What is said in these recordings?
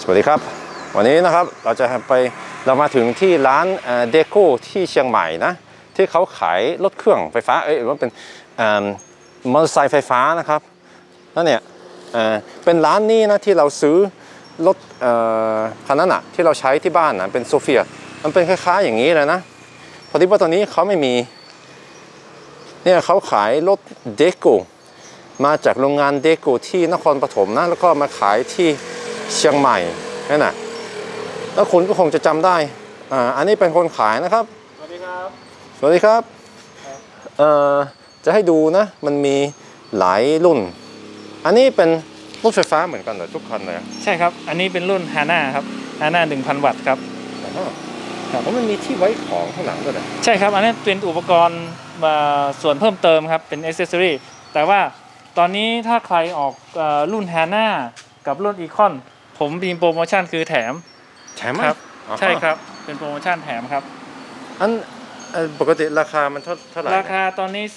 สวัสดีครับวันนี้นะครับเรามาถึงที่ร้านเดโก้ที่เชียงใหม่นะที่เขาขายรถเครื่องไฟฟ้าว่าเป็นมอเตอร์ไซค์ไฟฟ้านะครับนั่นเนี่ยเป็นร้านนี้นะที่เราซื้อรถคันนั้นอะที่เราใช้ที่บ้านนะเป็นโซเฟียมันเป็นคล้ายๆอย่างนี้เลยนะพอดีว่าตอนนี้เขาไม่มีเนี่ยเขาขายรถเดโก้มาจากโรงงานเดโก้ที่นครปฐมนะแล้วก็มาขายที่เชียงใหม่นั่นน่ะแล้วคุณก็คงจะจำได้อันนี้เป็นคนขายนะครับสวัสดีครับสวัสดีครับจะให้ดูนะมันมีหลายรุ่นอันนี้เป็นรถไฟฟ้าเหมือนกันเหรอทุกคันเลยใช่ครับอันนี้เป็นรุ่นฮาน่าครับฮาน่า 1,000 วัตต์ครับเพราะมันมีที่ไว้ของข้างหลังด้วยนะใช่ครับอันนี้เป็นอุปกรณ์ส่วนเพิ่มเติมครับเป็นอ็อกเซสซอรี่แต่ว่าตอนนี้ถ้าใครออกรุ่นฮาน่ากับรุ่นอีคอนผมมีโปรโมชั่นคือแถมครับใช่ครับเป็นโปรโมชั่นแถมครับอันปกติราคามันเท่าไหร่ราคาตอนนี้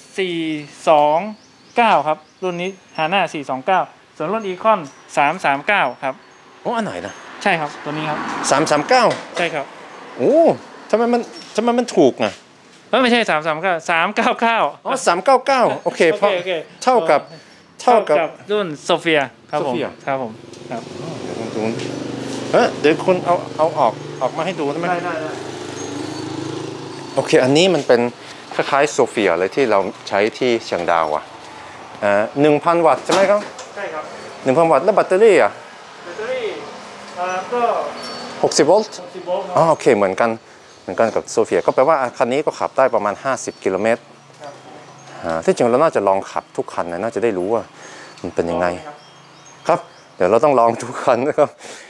429ครับรุ่นนี้ฮาน่า429ส่วนรุ่นอีคอน339ครับโอ้อันไหนนะใช่ครับตัวนี้ครับ 339 ใช่ครับโอ้ทำไมมันถูกอ่ะไม่ใช่399อ๋อ 399โอเคเพราะเท่ากับรุ่นโซเฟียครับผมครับเดี๋ยวคุณเอาออกมาให้ดูได้ไหมได้โอเคอันนี้มันเป็นคล้ายๆโซเฟียเลยที่เราใช้ที่เชียงดาวอ่ะ1,000 วัตต์ใช่ไหมครับใช่ครับ 1,000 วัตต์แล้วแบตเตอรี่ก็ 60 โวลต์อ๋อโอเคเหมือนกันกับโซเฟียก็แปลว่าคันนี้ก็ขับได้ประมาณ50 กิโลเมตรที่จริงเราน่าจะลองขับทุกคันนะน่าจะได้รู้ว่ามันเป็นยังไงครับเดี๋ยวเราต้องลองทุกคันนะครับ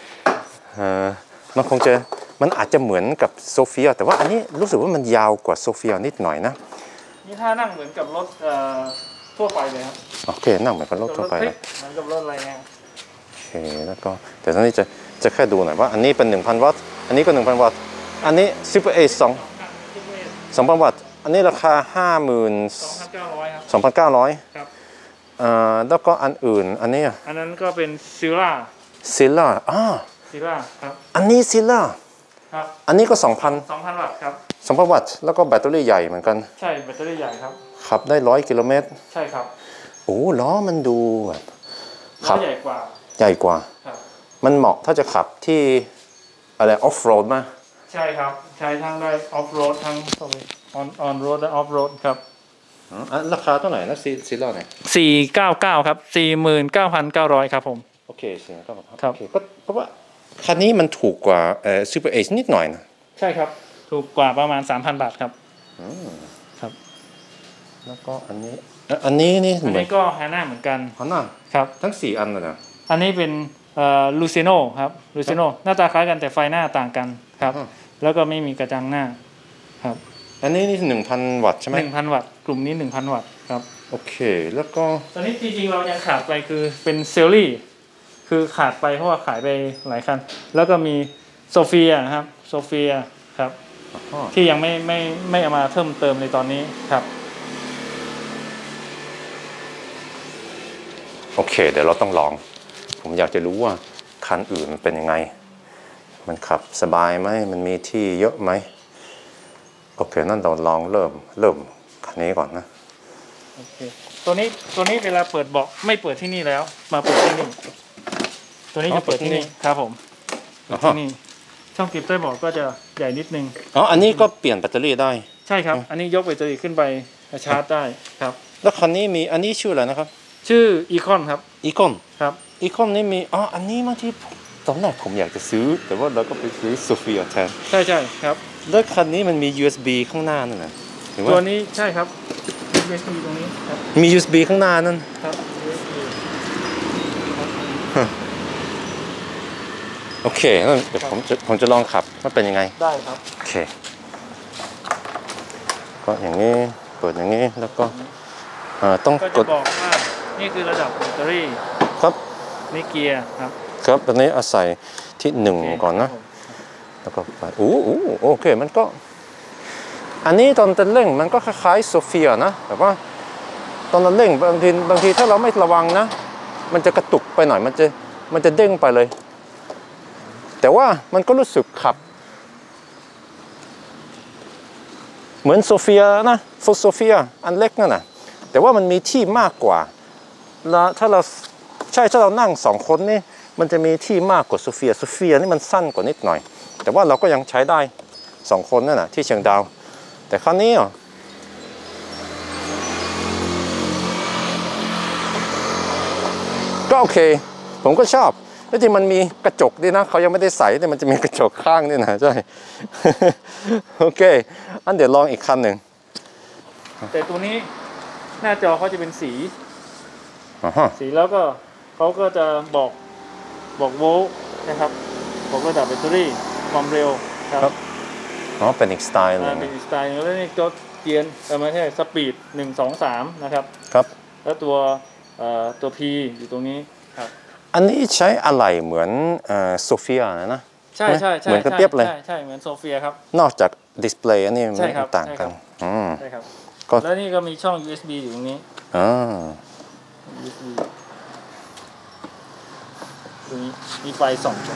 มันอาจจะเหมือนกับโซเฟียแต่ว่าอันนี้รู้สึกว่ามันยาวกว่าโซเฟียนิดหน่อยนะนี่ถ้านั่งเหมือนกับรถทั่วไปเลยครับโอเคนั่งเหมือนกับรถทั่วไปเลยเหมือนกับรถอะไรเงี้ยโอเคแล้วก็แต่ตอนนี้จะแค่ดูหน่อยว่าอันนี้เป็น 1,000 วัตต์อันนี้ก็ 1,000 วัตต์อันนี้ Super A 2,000 วัตต์อันนี้ราคา 52,900 ครับแล้วก็อันอื่นอันนี้อันนั้นก็เป็นซิล่าซิลล่าครับอันนี้ซิลล่าครับอันนี้ก็2,000 วัตต์ครับ 2,000 วัตต์แล้วก็แบตเตอรี่ใหญ่เหมือนกันใช่แบตเตอรี่ใหญ่ครับขับได้100 กิโลเมตรใช่ครับโอ้ล้อมันดูขับใหญ่กว่าครับมันเหมาะถ้าจะขับที่อะไรออฟโรดมั้ยใช่ครับใช้ทั้งได้ออฟโรดทั้งออนโรดและออฟโรดครับราคาเท่าไหร่นะซิลล่าเนี่ย 499ครับ 49,900 ครับผมโอเค499ครับโอเคก็เพราะว่าคันนี้มันถูกกว่าSuper H นิดหน่อยนะใช่ครับถูกกว่าประมาณ 3,000 บาทครับครับแล้วก็อันนี้ก็ฮาน่าเหมือนกันฮาน่าครับทั้ง4อันเลยนะอันนี้เป็นลูเซโนครับลูเซโนหน้าตาคล้ายกันแต่ไฟหน้าต่างกันครับแล้วก็ไม่มีกระจังหน้าครับอันนี้นี่ 1,000 วัตต์ใช่ไหม 1,000 วัตต์กลุ่มนี้ 1,000 วัตต์ครับโอเคแล้วก็ตอนนี้จริงๆเรายังขาดไปคือเป็นเซลลี่คือขาดไปเพราะว่าขายไปหลายคันแล้วก็มีโซเฟียครับโซเฟียครับที่ยังไม่เอามาเพิ่มเติมในตอนนี้ครับโอเคเดี๋ยวเราต้องลองผมอยากจะรู้ว่าคันอื่นมันเป็นยังไงมันขับสบายไหมมันมีที่เยอะไหมโอเคนั่นเราลองเริ่มคันนี้ก่อนนะโอเคตัวนี้เวลาเปิดเบาะไม่เปิดที่นี่แล้วมาเปิดที่นี่ตัวนี้จะเปิดที่นี่ครับผมที่นี่ช่องเก็บใต้เบาะก็จะใหญ่นิดนึงอันนี้ก็เปลี่ยนแบตเตอรี่ได้ใช่ครับอันนี้ยกแบตเตอรี่ขึ้นไปชาร์จได้ครับแล้วคันนี้มีอันนี้ชื่ออะไรนะครับชื่ออีคอนครับอีคอนครับอีคอนนี่มีอันนี้มาที่ตอนแรกผมอยากจะซื้อแต่ว่าเราก็ไปซื้อโซเฟียแทนใช่ครับแล้วคันนี้มันมี USB ข้างหน้านั่นนะตัวนี้ใช่ครับ USB ตรงนี้ครับมี USB ข้างหน้านั่นครับโอเคงั้นเดี๋ยวผมจะลองขับว่าเป็นยังไงได้ครับโอเคก็อย่างนี้เปิดอย่างนี้แล้วก็ต้องกดบอกว่านี่คือระดับแบตเตอรี่ครับนี่เกียร์ครับตอนนี้อาศัยที่1ก่อนนะแล้วก็ไปโอเคมันก็อันนี้ตอนเร่งมันก็คล้ายๆโซเฟียนะแต่ว่าตอนเร่งบางทีถ้าเราไม่ระวังนะมันจะกระตุกไปหน่อยมันจะเด้งไปเลยแต่ว่ามันก็รู้สึกขับเหมือนโซเฟียนะโฟโซเฟียอันเล็กนั่นน่ะแต่ว่ามันมีที่มากกว่าแล้วถ้าเรานั่ง2 คนนี่มันจะมีที่มากกว่าโซเฟียนี่มันสั้นกว่านิดหน่อยแต่ว่าเราก็ยังใช้ได้2 คนนั่นน่ะที่เชียงดาวแต่คราวนี้ก็โอเคผมก็ชอบแล้วจริงมันมีกระจกด้วยนะเขายังไม่ได้ใส่แต่มันจะมีกระจกข้างนี่นะใช่ โอเคอันเดี๋ยวลองอีกคันหนึ่งแต่ตัวนี้หน้าจอเขาจะเป็นสีแล้วก็เขาก็จะบอกโวลต์นะครับบอกระดับแบตเตอรี่ความเร็วครับเป็นอีกสไตล์เลยเป็นอีกสไตล์แล้วนี่ก็เกียร์ไม่ใช่สปีด1 2 3นะครับครับแล้วตัว P อยู่ตรงนี้ครับอันนี้ใช้อะไรเหมือนโซเฟียนะใช่เหมือนกันเปียบเลยใช่เหมือนโซเฟียครับนอกจากดิสเพลย์อันนี้มันต่างกันใช่ครับแล้วนี่ก็มีช่อง USB อยู่ตรงนี้USB ตรงนี้มีไฟส่อง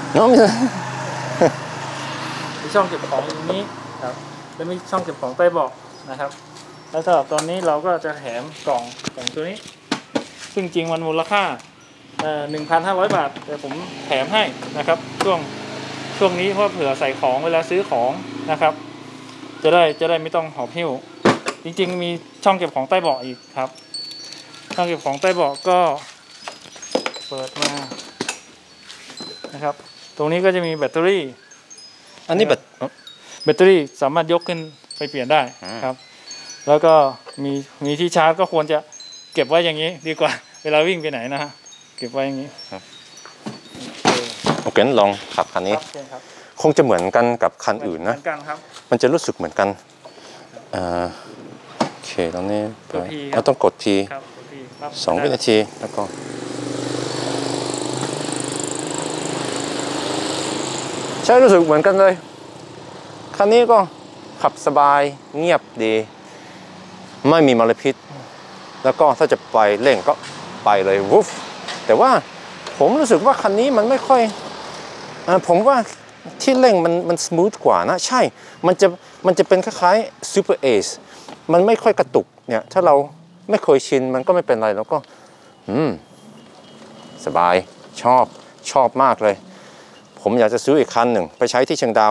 มีช่องเก็บของตรงนี้ครับแล้วมีช่องเก็บของใต้เบาะนะครับแล้วสำหรับตอนนี้เราก็จะแถมกล่องตัวนี้ซึ่งจริงมันมูลค่า1,500 บาทแต่ผมแถมให้นะครับช่วงนี้เพราะเผื่อใส่ของเวลาซื้อของนะครับจะได้ไม่ต้องหอบหิ้วจริงๆมีช่องเก็บของใต้เบาะอีกครับช่องเก็บของใต้เบาะก็เปิดมานะครับตรงนี้ก็จะมีแบตเตอรี่อันนี้แบตเตอรี่สามารถยกขึ้นไปเปลี่ยนได้ครับแล้วก็มีที่ชาร์จก็ควรจะเก็บไว้อย่างนี้ดีกว่าเวลาวิ่งไปไหนนะฮะเก็บไว้อย่างนี้โอเคลองขับคันนี้คงจะเหมือนกันกับคันอื่นนะมันจะรู้สึกเหมือนกันโอเคตอนนี้เราต้องกดที2 วินาทีแล้วก็ใช่รู้สึกเหมือนกันเลยคันนี้ก็ขับสบายเงียบดีไม่มีมลพิษแล้วก็ถ้าจะไปเร่งก็ไปเลยวุฟแต่ว่าผมรู้สึกว่าคันนี้มันไม่ค่อยผมว่าที่เร่งมันสมูทกว่านะใช่มันจะเป็นคล้ายๆซูเปอร์เอซมันไม่ค่อยกระตุกเนี่ยถ้าเราไม่เคยชินมันก็ไม่เป็นไรแล้วก็สบายชอบมากเลยผมอยากจะซื้ออีกคันหนึ่งไปใช้ที่เชียงดาว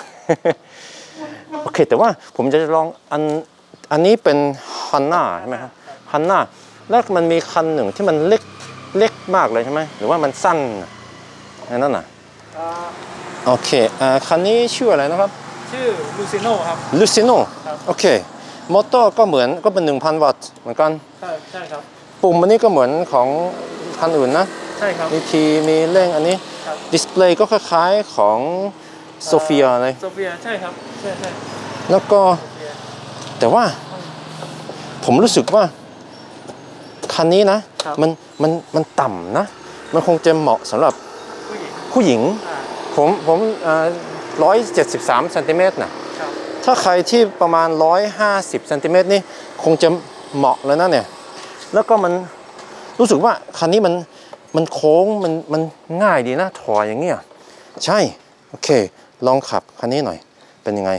โอเคแต่ว่าผมจะลองอันนี้เป็นฮันน่าใช่ไหมครับฮันน่าแล้วมันมีคันหนึ่งที่มันเล็กมากเลยใช่ไหมหรือว่ามันสั้นนั่นน่ะโอเคคันนี้ชื่ออะไรนะครับชื่อลูซิโน่ครับลูซิโน่โอเคมอเตอร์ก็เป็น 1,000 วัตต์เหมือนกันใช่ครับปุ่มอันนี้ก็เหมือนของคันอื่นนะใช่ครับมีเร่งอันนี้ดิสเพลย์ก็คล้ายๆของโซเฟียเลยโซเฟียใช่ครับใช่แล้วก็แต่ว่าผมรู้สึกว่าคันนี้นะมันต่ำนะมันคงจะเหมาะสำหรับผู้หญิงผม173 เซนติเมตรนะถ้าใครที่ประมาณ150 เซนติเมตรนี่คงจะเหมาะเลยนะเนี่ยแล้วก็มันรู้สึกว่าคันนี้มันโค้งมันง่ายดีนะถอยอย่างเงี้ยใช่โอเคลองขับคันนี้หน่อยเป็นยังไง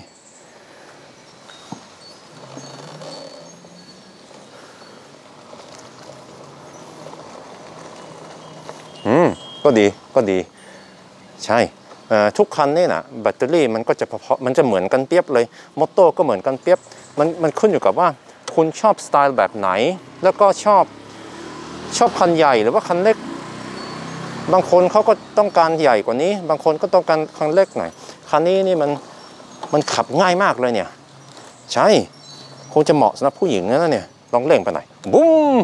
ก็ดีใช่ทุกคันนี่นะแบตเตอรี่มันก็จะมันจะเหมือนกันเปียบเลยมอเตอร์ก็เหมือนกันเปียบมันขึ้นอยู่กับว่าคุณชอบสไตล์แบบไหนแล้วก็ชอบคันใหญ่หรือว่าคันเล็กบางคนเขาก็ต้องการใหญ่กว่านี้บางคนก็ต้องการคันเล็กหน่อยคันนี้นี่มันขับง่ายมากเลยเนี่ยใช่คงจะเหมาะสำหรับผู้หญิงนะเนี่ยลองเร่งไปหน่อยบุ้ม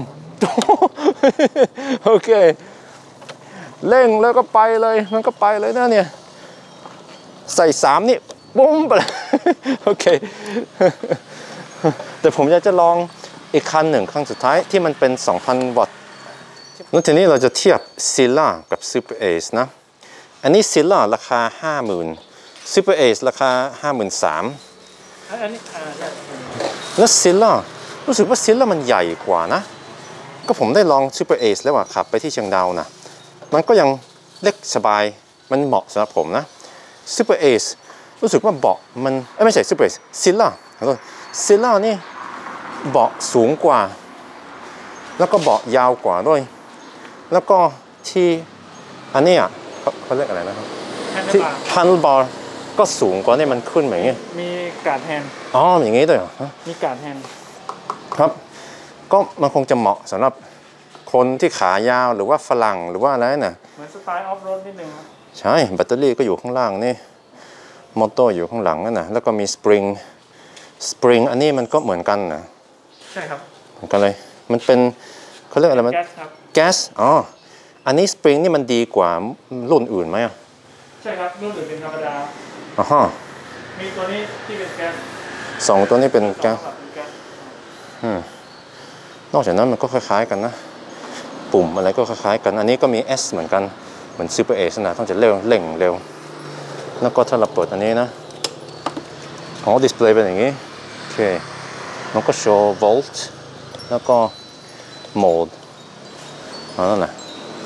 โอเคเร่งแล้วก็ไปเลยมันก็ไปเลยนะเนี่ยใส่3นี่บุ้มไปเลย โอเค แต่ผมอยากจะลองอีกคันหนึ่งครั้งสุดท้ายที่มันเป็น 2,000 วัตต์แล้วทีนี้เราจะเทียบซิลล่ากับซูเปอร์เอซนะอันนี้ซิลล่าราคา 50,000ซูเปอร์เอซราคา 53,000 อันนี้แล้วซิลล่ารู้สึกว่าซิลล่ามันใหญ่กว่านะก็ผมได้ลองซูเปอร์เอซแล้วขับไปที่เชียงดาวนะมันก็ยังเล็กสบายมันเหมาะสำหรับผมนะ Super Ace รู้สึกว่าเบาะมันไม่ใช่ Super Ace Silla ขอโทษ Silla นี่เบาะสูงกว่าแล้วก็เบาะยาวกว่าด้วยแล้วก็ที่อันนี้เขาเรียกอะไรนะครับที่ handlebar ก็สูงกว่านี่มันขึ้นแบบนี้มีการ์ดแฮนด์อ๋ออย่างนี้ด้วยเหรอมีการ์ดแฮนด์ครับก็มันคงจะเหมาะสำหรับคนที่ขายาวหรือว่าฝรั่งหรือว่าอะไรน่ะเหมือนสไตล์ออฟโรดนิดนึงใช่แบตเตอรี่ก็อยู่ข้างล่างนี่มอเตอร์อยู่ข้างหลังนั่นนะแล้วก็มีสปริงอันนี้มันก็เหมือนกันนะใช่ครับเหมือนกันเลยมันเป็นเขาเรียกอะไรมันแก๊สอ๋ออันนี้สปริงนี่มันดีกว่ารุ่นอื่นไหมอ่ะใช่ครับรุ่นอื่นเป็นธรรมดาอ๋อมีตัวนี้ที่เป็นแก๊ส 2ตัวนี้เป็นแก๊สนอกจากนั้นมันก็คล้ายๆกันนะปุ่มอะไรก็คล้ายๆกันอันนี้ก็มี S เหมือนกันเหมือน Super Ace นะต้องจะเร่งเร็วแล้วก็ถ้าเราเปิดอันนี้นะอ๋อดิสเพลย์เป็นอย่างนี้โอเคมันก็โชว์ volt แล้วก็ mode นั่นแหละ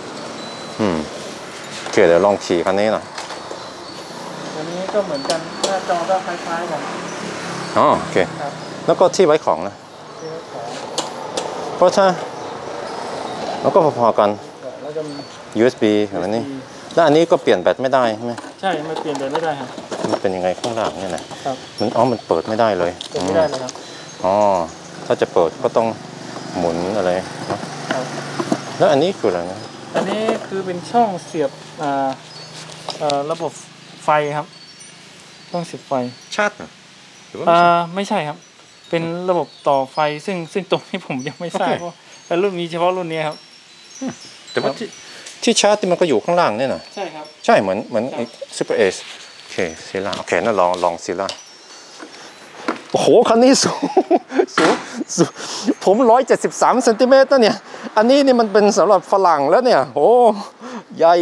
โอเคเดี๋ยวลองขี่คันนี้หน่อยอันนี้ก็เหมือนกันหน้าจอก็คล้ายๆกันอ๋อโอเคแล้วก็ที่ไว้ของนะเพราะถ้าแล้วก็พอๆกัน USB แบบนี้แล้วอันนี้ก็เปลี่ยนแบตไม่ได้ใช่ไหมใช่มันเปลี่ยนแบตไม่ได้ครับมันเป็นยังไงข้างล่างเนี่ยนะครับมันเปิดไม่ได้เลยเปิดไม่ได้เลยครับอ๋อถ้าจะเปิดก็ต้องหมุนอะไรครับแล้วอันนี้คืออะไรนะอันนี้คือเป็นช่องเสียบระบบไฟครับช่องเสียบไฟชาร์จไม่ใช่ครับเป็นระบบต่อไฟซึ่งตรงนี้ผมยังไม่ทราบเพราะแต่รุ่นมีเฉพาะรุ่นนี้ครับแต่ว่าที่ชาร์จที่มันก็อยู่ข้างล่างเนี่ยนะใช่ครับใช่เหมือนSuper Aceโอเคซิล่าโอเคนั่นลองซิล่าโอ้โหคันนี้สูงผม173 เซนติเมตรนะเนี่ยอันนี้นี่มันเป็นสำหรับฝรั่งแล้วเนี่ยโอ้ใหญ่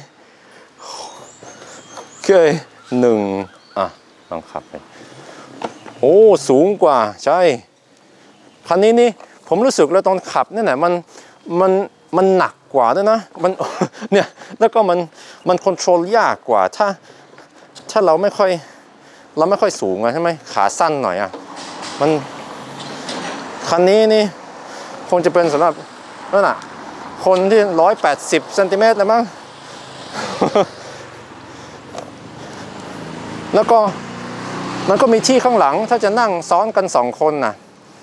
โอเคลองขับไปโอ้สูงกว่าใช่คันนี้นี่ผมรู้สึกแล้วตอนขับเนี่ยมันหนักกว่าด้วยนะมันเนี่ยแล้วก็มันคอนโทรลยากกว่าถ้าเราไม่ค่อยสูงใช่ไหมขาสั้นหน่อยมันคันนี้นี่คงจะเป็นสำหรับนั่นน่ะคนที่180 เซนติเมตรเลยมั้งแล้วก็มันก็มีที่ข้างหลังถ้าจะนั่งซ้อนกัน2 คนน่ะ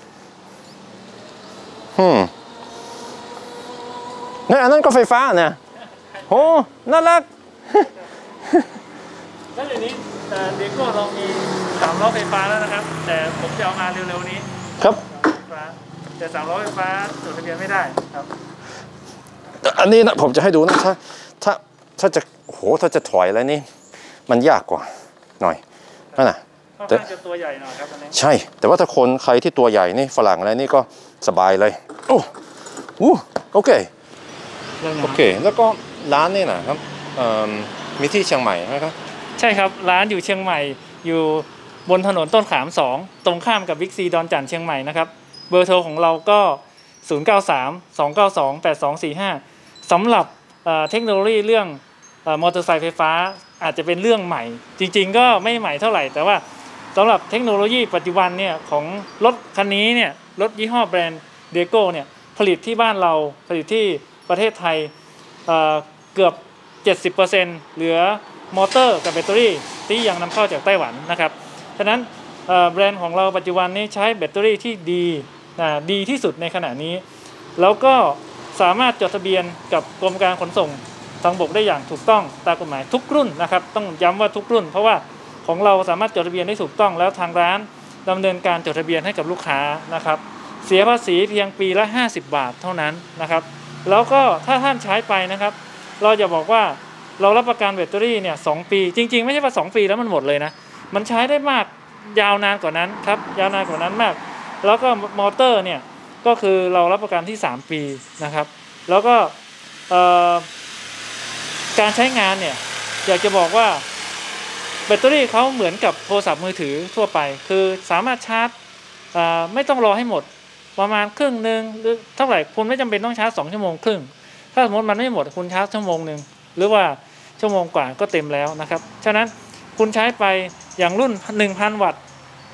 เนี่ยอันนั้นก็ไฟฟ้าเนี่ยโหน่ารักแล้วเดี๋ยวนี้เดโก้เรามี3 ล้อไฟฟ้าแล้วนะครับแต่ผมจะเอามาเร็วๆนี้ครับแต่3 ล้อไฟฟ้าจดทะเบียนไม่ได้ครับอันนี้นะผมจะให้ดูนะถ้าจะถอยอะไรนี่มันยากกว่าหน่อยนั่นน่ะแต่จะตัวใหญ่หน่อยครับอันนี้ใช่แต่ว่าถ้าใครที่ตัวใหญ่นี่ฝรั่งอะไรนี่ก็สบายเลยโอเคแล้วก็ร้านนี่นะครับมีที่เชียงใหม่ไหมครับใช่ครับร้านอยู่เชียงใหม่อยู่บนถนนต้นขาม2ตรงข้ามกับบิ๊กซีดอนจันทร์เชียงใหม่นะครับเบอร์โทรของเราก็0932928245สำหรับเทคโนโลยีเรื่องมอเตอร์ไซค์ไฟฟ้าอาจจะเป็นเรื่องใหม่จริงๆก็ไม่ใหม่เท่าไหร่แต่ว่าสำหรับเทคโนโลยีปัจจุบันเนี่ยของรถคันนี้เนี่ยรถยี่ห้อแบรนด์เดโก้เนี่ยผลิตที่บ้านเราผลิตที่ประเทศไทยเกือบ 70% เหลือมอเตอร์กับแบตเตอรี่ที่ยังนำเข้าจากไต้หวันนะครับฉะนั้นแบรนด์ของเราปัจจุบันนี้ใช้แบตเตอรี่ที่ดีที่สุดในขณะนี้แล้วก็สามารถจดทะเบียนกับกรมการขนส่งทางบกได้อย่างถูกต้องตามกฎหมายทุกรุ่นนะครับต้องย้ำว่าทุกรุ่นเพราะว่าของเราสามารถจดทะเบียนได้ถูกต้องแล้วทางร้านดำเนินการจดทะเบียนให้กับลูกค้านะครับเสียภาษีเพียงปีละ50 บาทเท่านั้นนะครับแล้วก็ถ้าท่านใช้ไปนะครับเราจะบอกว่าเรารับประกันแบตเตอรี่เนี่ย2 ปีจริงๆไม่ใช่ว่า2 ปีแล้วมันหมดเลยนะมันใช้ได้มากยาวนานกว่านั้นครับยาวนานกว่านั้นมากแล้วก็มอเตอร์เนี่ยก็คือเรารับประกันที่3 ปีนะครับแล้วก็การใช้งานเนี่ยอยากจะบอกว่าแบตเตอรี่เขาเหมือนกับโทรศัพท์มือถือทั่วไปคือสามารถชาร์จไม่ต้องรอให้หมดประมาณครึ่งนึงหรือเท่าไหร่คุณไม่จำเป็นต้องชาร์จ2 ชั่วโมงครึ่งถ้าสมมติมันไม่หมดคุณชาร์จ1 ชั่วโมงหรือว่าชั่วโมงกว่าก็เต็มแล้วนะครับฉะนั้นคุณใช้ไปอย่างรุ่น 1,000 วัตต์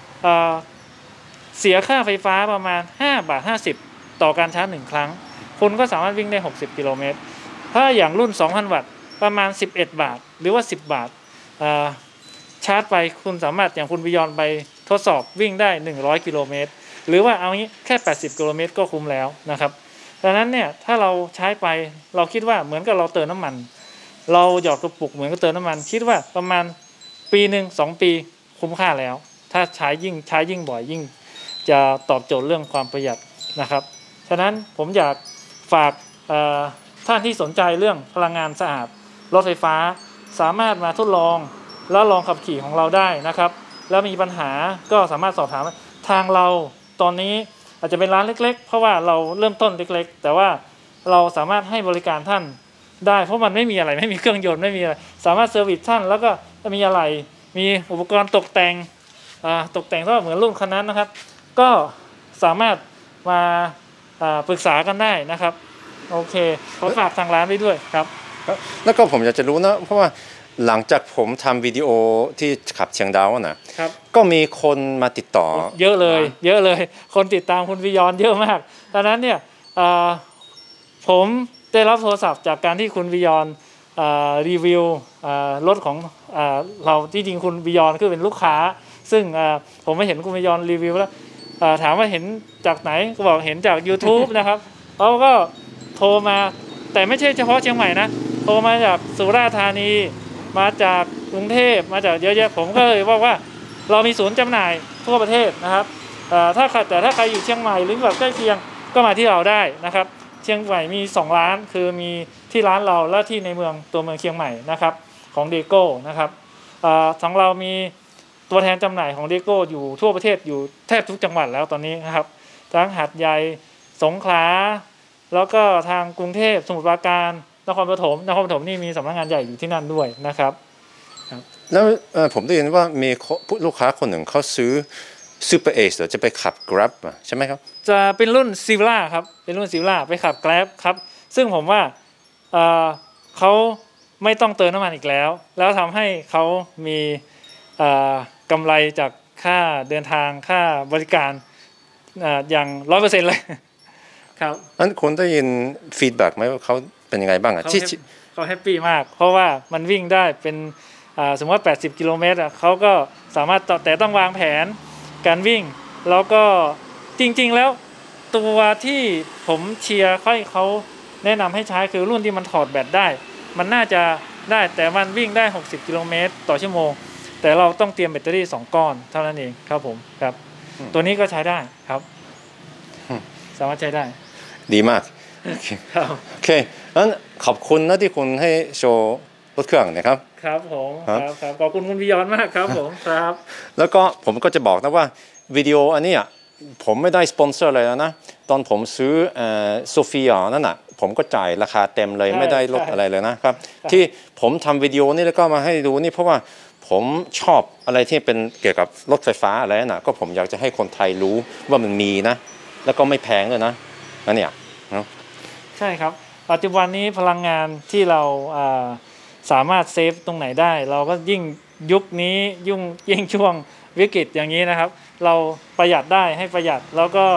เสียค่าไฟฟ้าประมาณ5.50 บาทต่อการชาร์จ1ครั้งคุณก็สามารถวิ่งได้60 กิโลเมตรถ้าอย่างรุ่น 2,000 วัตต์ประมาณ11 บาทหรือว่า10 บาทชาร์จไปคุณสามารถอย่างคุณบิยอนไปทดสอบวิ่งได้100 กิโลเมตรหรือว่าเอางี้แค่80 กิโลเมตรก็คุ้มแล้วนะครับดังนั้นเนี่ยถ้าเราใช้ไปเราคิดว่าเหมือนกับเราเติมน้ำมันเราหยอดกระปุกเหมือนกับเติมน้ำมันคิดว่าประมาณปีหนึ่ง2 ปีคุ้มค่าแล้วถ้าใช้ยิ่งบ่อยยิ่งจะตอบโจทย์เรื่องความประหยัดนะครับฉะนั้นผมอยากฝากท่านที่สนใจเรื่องพลังงานสะอาดรถไฟฟ้าสามารถมาทดลองแล้วลองขับขี่ของเราได้นะครับแล้วมีปัญหาก็สามารถสอบถามทางเราตอนนี้อาจจะเป็นร้านเล็กๆเพราะว่าเราเริ่มต้นเล็กๆแต่ว่าเราสามารถให้บริการท่านได้เพราะมันไม่มีอะไรไม่มีเครื่องยนต์ไม่มีอะไรสามารถเซอร์วิสท่านแล้วก็มีอะไรมีอุปกรณ์ตกแต่งก็เหมือนรุ่นคันนั้นนะครับก็สามารถมาปรึกษากันได้นะครับโอเคขอฝากทางร้านไว้ด้วยครับแล้วก็ผมอยากจะรู้นะเพราะว่าหลังจากผมทำวิดีโอที่ขับเชียงดาวนะครับก็มีคนมาติดต่อเยอะเลยคนติดตามคุณบิยอนเยอะมากดังนั้นเนี่ยผมได้รับโทรศัพท์จากการที่คุณบิยอนรีวิวรถของเราที่จริงคุณบิยอนคือเป็นลูกค้าซึ่งผมไม่เห็นคุณบิยอนรีวิวแล้วถามว่าเห็นจากไหนก็บอกเห็นจาก YouTube นะครับเขาก็โทรมาแต่ไม่ใช่เฉพาะเชียงใหม่นะโทรมาจากสุราษฎร์ธานีมาจากกรุงเทพมาจากเยอะแยะผมก็เลยบอกว่าเรามีศูนย์จำหน่ายทั่วประเทศนะครับถ้าใครอยู่เชียงใหม่หรือแบบใกล้เคียงก็มาที่เราได้นะครับเชียงใหม่มี2 ร้านคือมีที่ร้านเราและที่ในตัวเมืองเชียงใหม่นะครับของเดโก้นะครับของเรามีตัวแทนจำหน่ายของเดโก้อยู่ทั่วประเทศอยู่แทบทุกจังหวัดแล้วตอนนี้นะครับทั้งหาดใหญ่สงขลาแล้วก็ทางกรุงเทพสมุทรปราการนครปฐมนี่มีสำนักงานใหญ่อยู่ที่นั่นด้วยนะครับแล้วผมได้ยินว่ามีลูกค้าคนหนึ่งเขาซื้อ Super Ace จะไปขับ Grab ใช่ไหมครับจะเป็นรุ่น Silvia ครับเป็นรุ่น Silvia ไปขับ Grab ครับซึ่งผมว่าเขาไม่ต้องเติมน้ำมันอีกแล้วทำให้เขามีกำไรจากค่าเดินทางค่าบริการอย่าง 100% เลยครับนั้นคุณได้ยินฟีดแบ็กไหมว่าเขาเป็นยังไงบ้างเขาแฮปปี้มากเพราะว่ามันวิ่งได้เป็นสมมติว่า80 กิโลเมตรเขาก็สามารถแต่ต้องวางแผนการวิ่งแล้วก็จริงๆแล้วตัวที่ผมเชียร์เขาแนะนำให้ใช้คือรุ่นที่มันถอดแบตได้มันน่าจะได้แต่มันวิ่งได้60 กิโลเมตรต่อชั่วโมงแต่เราต้องเตรียมแบตเตอรี่2 ก้อนเท่านั้นเองครับผมครับตัวนี้ก็ใช้ได้ครับสามารถใช้ได้ดีมากโอเคงั้นขอบคุณนะที่คุณให้โชว์รถเครื่องนะครับครับผมครับขอบคุณคุณบิยอนมากครับผมครับแล้วก็ผมก็จะบอกนะว่าวิดีโออันนี้ผมไม่ได้สปอนเซอร์เลยนะตอนผมซื้อโซฟีนั่นน่ะผมก็จ่ายราคาเต็มเลยไม่ได้ลดอะไรเลยนะครับที่ผมทำวิดีโอนี้แล้วก็มาให้ดูนี่เพราะว่าผมชอบอะไรที่เป็นเกี่ยวกับรถไฟฟ้าอะไรน่ะก็ผมอยากจะให้คนไทยรู้ว่ามันมีนะแล้วก็ไม่แพงเลยนะนั่นเนี่ยใช่ครับปัจจุบันนี้พลังงานที่เราสามารถเซฟตรงไหนได้เราก็ยิ่งยุคนี้ยิ่งช่วงวิกฤตอย่างนี้นะครับเราประหยัดได้ให้ประหยัดแล้วก็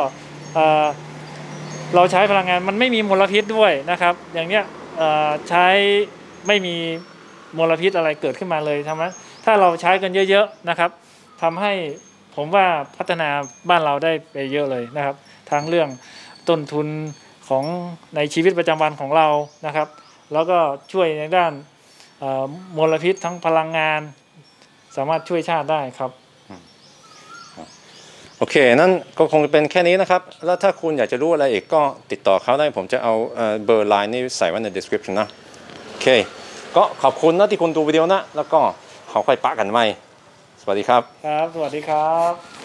เราใช้พลังงานมันไม่มีมลพิษด้วยนะครับอย่างเนี้ยใช้ไม่มีมลพิษอะไรเกิดขึ้นมาเลยทำให้ถ้าเราใช้กันเยอะๆนะครับทำให้ผมว่าพัฒนาบ้านเราได้ไปเยอะเลยนะครับทั้งเรื่องต้นทุนของในชีวิตประจำวันของเรานะครับแล้วก็ช่วยในด้านมลพิษทั้งพลังงานสามารถช่วยชาติได้ครับโอเคนั่นก็คงเป็นแค่นี้นะครับแล้วถ้าคุณอยากจะรู้อะไรอีกก็ติดต่อเขาได้ผมจะเอาเบอร์ไลน์นี่ใส่ไว้ใน description นะโอเคก็ขอบคุณนะที่คุณดูวิดีโอนะแล้วก็เขาค่อยปะกันใหม่สวัสดีครับครับสวัสดีครับ